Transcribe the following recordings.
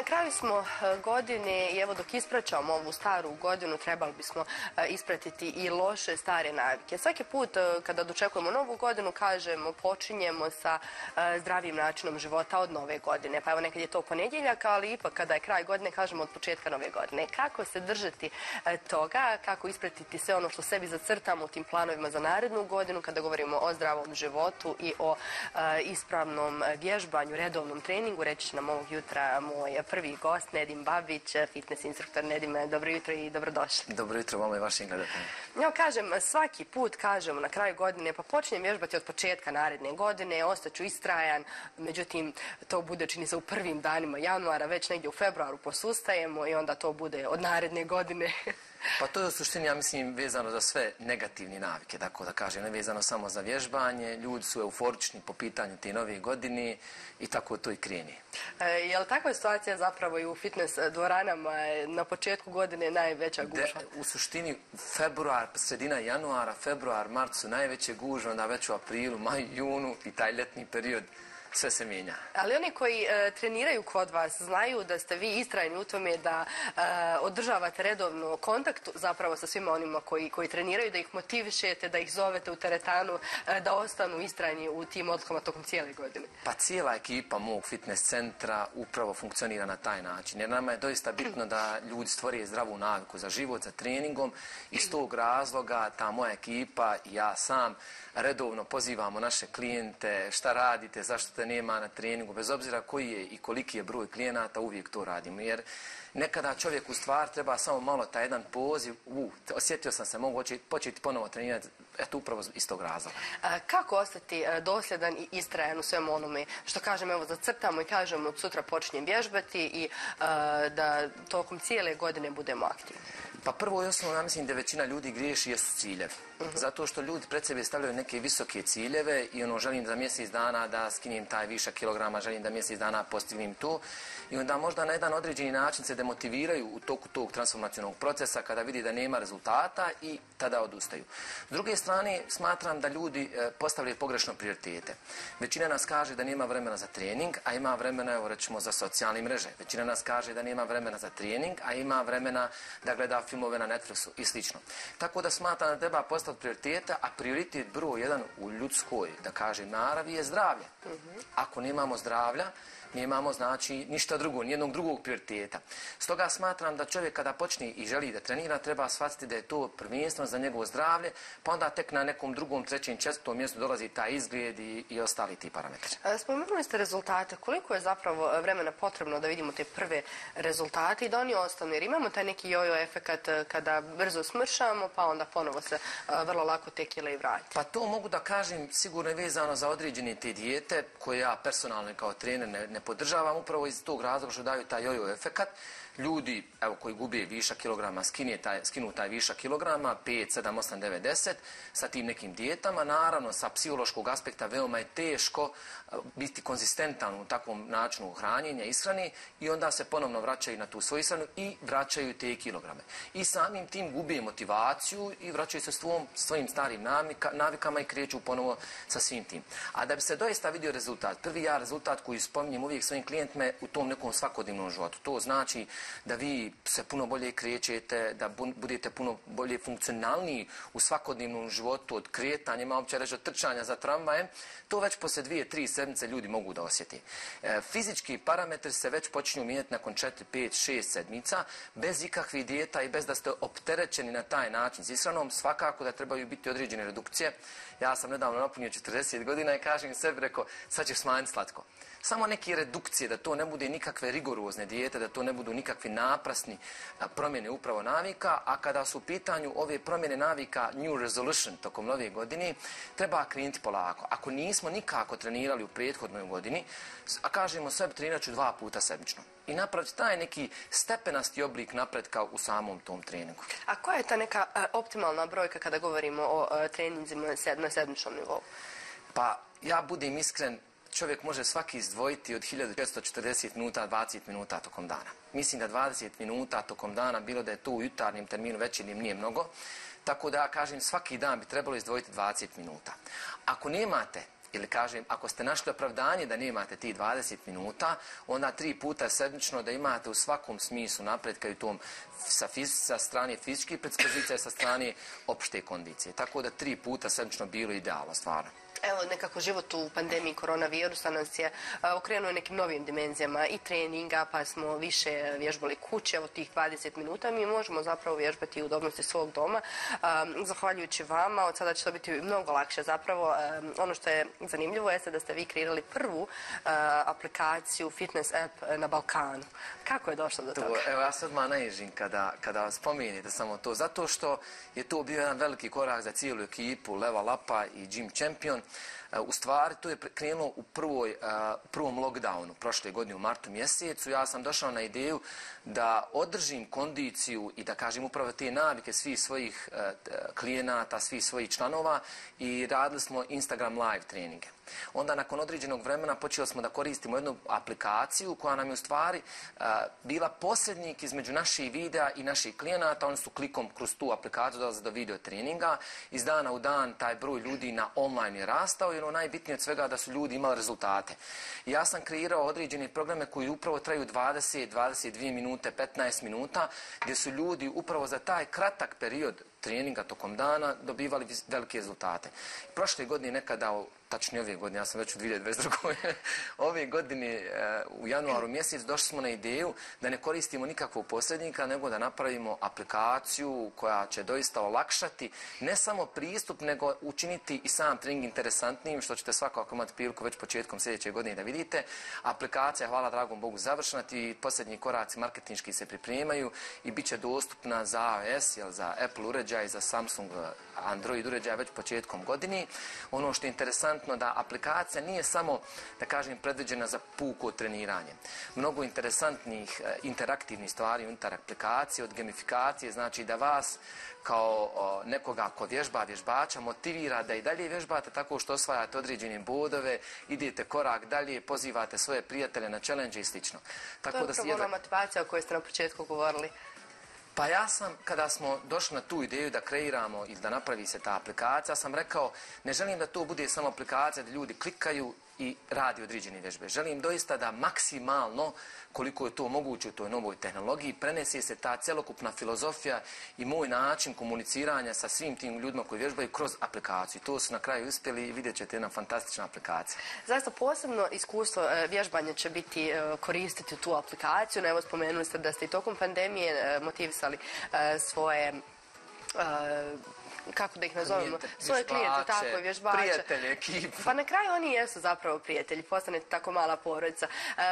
Na kraju smo godine i evo dok ispraćamo ovu staru godinu trebali bismo ispratiti i loše stare navike. Svaki put kada dočekujemo novu godinu kažemo počinjemo sa zdravim načinom života od nove godine. Pa evo nekad je to ponedjeljak, ali ipak kada je kraj godine kažemo od početka nove godine. Kako se držati toga, kako ispratiti sve ono što sebi zacrtamo u tim planovima za narednu godinu kada govorimo o zdravom životu i o ispravnom vježbanju, redovnom treningu. Reći će nam ovog jutra moj prvi gost, Nedim Babić, fitness instruktor. Nedim, dobro jutro i dobrodošli. Dobro jutro vama i vašim gledateljima. Ja kažem, svaki put kažemo na kraju godine, pa počinjem vježbati od početka naredne godine, ostaću istrajan, međutim, to bude čini se u prvim danima januara, već negdje u februaru posustajemo i onda to bude od naredne godine. Pa to je u suštini, ja mislim, vezano za sve negativne navike, tako da kažem, ne vezano samo za vježbanje, ljudi su euforični po pitanju te nove godine i tako to i kreni. Je li takva situacija zapravo i u fitness dvoranama na početku godine najveća gužva? U suštini, februar, sredina januara, februar, mart su najveće gužve, onda već u aprilu, maju, junu i taj ljetni period sve se mijenja. Ali oni koji treniraju kod vas znaju da ste vi istrajni u tome da održavate redovno kontakt zapravo sa svima onima koji treniraju, da ih motivišete, da ih zovete u teretanu, da ostanu istrajni u tim odlukama tokom cijele godine. Pa cijela ekipa mog fitness centra upravo funkcionira na taj način. Jer nama je doista bitno da ljudi stvore zdravu naviku za život, za treningom. Iz tog razloga ta moja ekipa i ja sam redovno pozivamo naše klijente, šta radite, zašto te nema na treningu, bez obzira koji je i koliki je broj klijenata, uvijek to radimo. Jer nekada čovjek u stvar treba samo malo taj jedan poziv, osjetio sam se, mogu početi ponovo trenirati, eto upravo iz tog razloga. Kako ostati dosljedan i istrajan u svemu onome što kažem, evo zacrtamo i kažemo od sutra počinjem vježbati i da tokom cijele godine budemo aktivni? Pa prvo i osnovno, ja mislim da većina ljudi griješi jesu ciljevi. Zato što ljudi pred sebe stavljaju neke visoke ciljeve i želim za mjesec dana da skinem taj višak kilograma, želim da mjesec dana postignem to i onda možda na jedan određeni način se demotiviraju u toku tog transformacionog procesa kada vidi da nema rezultata i tada odustaju. S druge strane, smatram da ljudi postavljaju pogrešno prioritete. Većina nas kaže da nema vremena za trening, a ima vremena, evo recimo, za socijalne mreže. Većina nas kaže da nema vremena za trening, a ima vremena da gleda filmove na Netflixu i slično. Tako da smatram da treba postaviti prioriteta, a prioritet broj jedan u ljudskoj, da kažem, naravi je zdravlje. Ako nemamo zdravlja, nemamo znači ništa drugo, nijednog drugog prioriteta. Stoga smatram da čovjek kada počne i želi da trenira, treba shvatiti da je to prvenstveno za njegovo zdravlje, pa onda tek na nekom drugom, trećem, četvrtom mjestu dolazi taj izgled i ostali ti parametri. Spomenuli ste rezultate. Koliko je zapravo vremena potrebno da vidimo te prve rezultate i da oni ostanu? Jer imamo taj neki jojo efekat kada brzo smršamo, pa onda ponovo se vrlo lako te kile i vrati. Pa to mogu da kažem sigurno je vezano za određene te dijete koje ja personalno kao trener ne podržavam upravo iz tog razloga što daju taj jojo efekat. Ljudi, evo, koji gube višak kilograma, skinu taj višak kilograma, 5, 7, 8, 9, 10, sa tim nekim dijetama. Naravno, sa psihološkog aspekta veoma je teško biti konzistentan u takvom načinu hranjenja, ishrane i onda se ponovno vraćaju na tu svoju ishranu i vraćaju te kilograme. I samim tim gube motivaciju i vraćaju se svojim starim navikama i kreću ponovo sa svim tim. A da bi se doista vidio rezultat, prvi rezultat koji spominjem uvijek svojim klijentima je u tom nekom svakodnevnom životu. To znači da vi se puno bolje krećete, da budete puno bolje funkcionalniji u svakodnevnom životu od kretanja, ima uopće reći od trčanja za tramvajem, to već poslije 2-3 sedmice ljudi mogu da osjeti. Fizički parametri se već počinju mijenjati nakon 4, 5, 6 sedmica, bez ikakvih dijeta i bez da ste opterećeni na taj način s ishranom, svakako da trebaju biti određene redukcije. Ja sam nedavno napunio 40 godina i kažem sebi, rekao, sad ćeš smanjiti slatko. Samo neke redukcije, da to ne bude nikakve rigorozne dijete, da to ne budu nikakvi naprasni promjene upravo navika, a kada su u pitanju ove promjene navika New Resolution tokom nove godine, treba krenuti polako. Ako nismo nikako trenirali u prethodnoj godini, a kažemo sebi trenirat ću 2 puta sedmično. I napraviti taj neki stepenasti oblik napretka u samom tom treningu. A koja je ta neka optimalna brojka kada govorimo o treninzima na sedmičnom nivou? Pa ja budem iskren, čovjek može svaki izdvojiti od 1440 minuta 20 minuta tokom dana. Mislim da 20 minuta tokom dana, bilo da je to u jutarnjem terminu, večernjem, nije mnogo. Tako da, kažem, svaki dan bi trebalo izdvojiti 20 minuta. Ako nemate ili kažem, ako ste našli opravdanje da nemate ti 20 minuta, onda 3 puta sedmično da imate u svakom smislu napretka i tom sa strane fizičke predispozicije, sa strane opšte kondicije. Tako da 3 puta sedmično bilo idealno, stvarno. Evo, nekako život u pandemiji koronavirusa nas je okrenuo nekim novim dimenzijama i treninga, pa smo više vježbali kuće od tih 20 minuta. Mi možemo zapravo vježbati u udobnosti svog doma. Zahvaljujući vama, od sada će to biti mnogo lakše. Zapravo, ono što je zanimljivo jeste da ste vi kreirali prvu aplikaciju, fitness app na Balkanu. Kako je došlo do toga? Evo, ja se odmah naježim kada spomenete samo to, zato što je to bio jedan veliki korak za cijelu ekipu Level Upa i Gym Champion. U stvari, to je krenulo u prvom lockdownu prošle godine u martu mjesecu. Ja sam došao na ideju da održim kondiciju i da kažem upravo te navike svih svojih klijenata, svih svojih članova i radili smo Instagram live treninge. Onda nakon određenog vremena počeli smo da koristimo jednu aplikaciju koja nam je u stvari bila posrednik između naših videa i naših klijenata. Oni su klikom kroz tu aplikaciju dolaze do video treninga. Iz dana u dan taj broj ljudi na online je rastao i ono najbitnije od svega da su ljudi imali rezultate. Ja sam kreirao određene programe koji upravo traju 20, 22 minute, 15 minuta gdje su ljudi upravo za taj kratak period treninga tokom dana dobivali velike rezultate. Prošle godine nekada, tačnije ove godine, ja sam već u 2022. Ove godine u januaru mjesec došli smo na ideju da ne koristimo nikakvog posrednika, nego da napravimo aplikaciju koja će doista olakšati ne samo pristup, nego učiniti i sam trening interesantnijim, što ćete svakako imati priliku već početkom sljedeće godine da vidite. Aplikacija, hvala dragom Bogu, završena i posljednji koraci marketinški se pripremaju i bit će dostupna za iOS, za Apple uređaj, za Samsung Android uređaj već početkom godine. Ono što je interesantno da aplikacija nije samo, da kažem, predviđena za puko treniranje. Mnogo interesantnih interaktivnih stvari unutar aplikacije, od gamifikacije, znači da vas kao nekoga ko vježba, vježbača, motivira da i dalje vježbate tako što osvajate određene bodove, idete korak dalje, pozivate svoje prijatelje na challenge i slično. To je upravo ona motivacija o kojoj ste na početku govorili. Pa ja sam, kada smo došli na tu ideju da kreiramo ili da napravi se ta aplikacija, sam rekao, ne želim da to bude samo aplikacija da ljudi klikaju i radi određene vježbe. Želim doista da maksimalno, koliko je to moguće u toj novoj tehnologiji, prenese se ta cjelokupna filozofija i moj način komuniciranja sa svim tim ljudima koji vježbaju kroz aplikaciju. To su na kraju uspjeli i vidjet ćete jedna fantastična aplikacija. Zaista posebno iskustvo vježbanja će biti koristiti tu aplikaciju. Evo, spomenuli ste da ste i tokom pandemije motivisali svoje kako da ih nazovemo, svoje klijente, tako i vježbače. Prijatelje, ekipu. Pa na kraju oni jesu zapravo prijatelji, postanete tako mala porodica.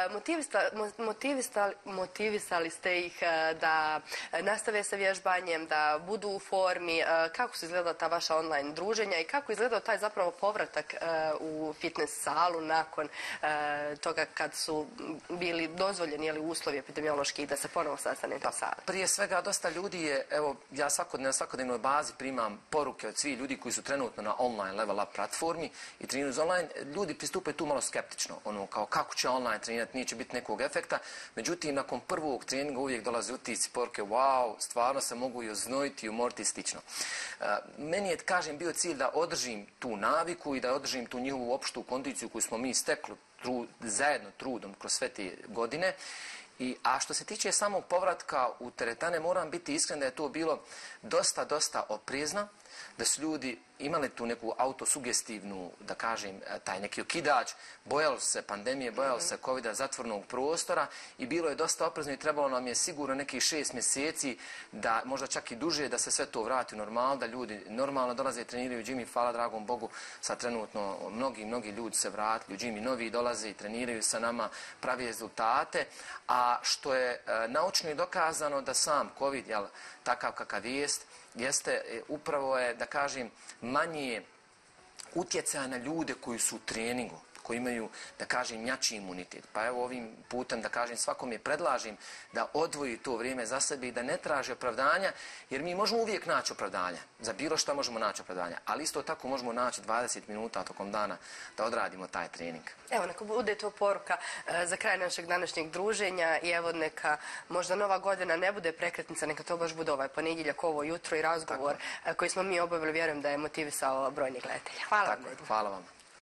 Motivisali ste ih da nastave sa vježbanjem, da budu u formi. Kako su izgledala ta vaša online druženja i kako izgledao taj zapravo povratak u fitness salu nakon toga kad su bili dozvoljeni uslovi epidemiološki da se ponovo sastanete u sali? Prije svega, dosta ljudi je, evo, ja na svakodnevnoj bazi primam poruke od svih ljudi koji su trenutno na online Level Up platformi i treniraju online. Ljudi pristupaju tu malo skeptično, ono kao kako će online trenirati, neće biti nekog efekta. Međutim, nakon prvog treninga uvijek dolaze utisci, poruke, wow, stvarno se mogu i oznojiti i umoriti i slično. Meni je, kažem, bio cilj da održim tu naviku i da održim tu njihovu opštu kondiciju koju smo mi stekli zajedno trudom kroz sve te godine. A što se tiče samog povratka u teretane, moram biti iskren da je to bilo dosta oprezno, da su ljudi imali tu neku autosugestivnu, da kažem, taj neki okidač, bojali se pandemije, bojali se covida, zatvornog prostora i bilo je dosta oprezno i trebalo nam je sigurno nekih 6 mjeseci, da možda čak i duže, da se sve to vrati u normalno, da ljudi normalno dolaze i treniraju u džimi, hvala dragom Bogu, sad trenutno mnogi ljudi se vratili u džimi, novi dolaze i treniraju sa nama, pravi rezultate, a što je naučno i dokazano da sam covid, takav kakav jeste, upravo je, da kažem, manje utjecaja na ljude koji su u treningu, koji imaju, da kažem, jači imunitet. Pa evo ovim putem, da kažem, svakome predlažem da odvoji to vrijeme za sebe i da ne traži opravdanja, jer mi možemo uvijek naći opravdanja. Za bilo što možemo naći opravdanja, ali isto tako možemo naći 20 minuta tokom dana da odradimo taj trening. Evo, neka bude to poruka za kraj našeg današnjeg druženja i evo neka možda nova godina ne bude prekretnica, neka to baš bude ovaj ponedjeljak, ovo jutro i razgovor koji smo mi obavili, vjerujem da je motivisao brojnih gledatelja. Hvala vam. Hvala vam.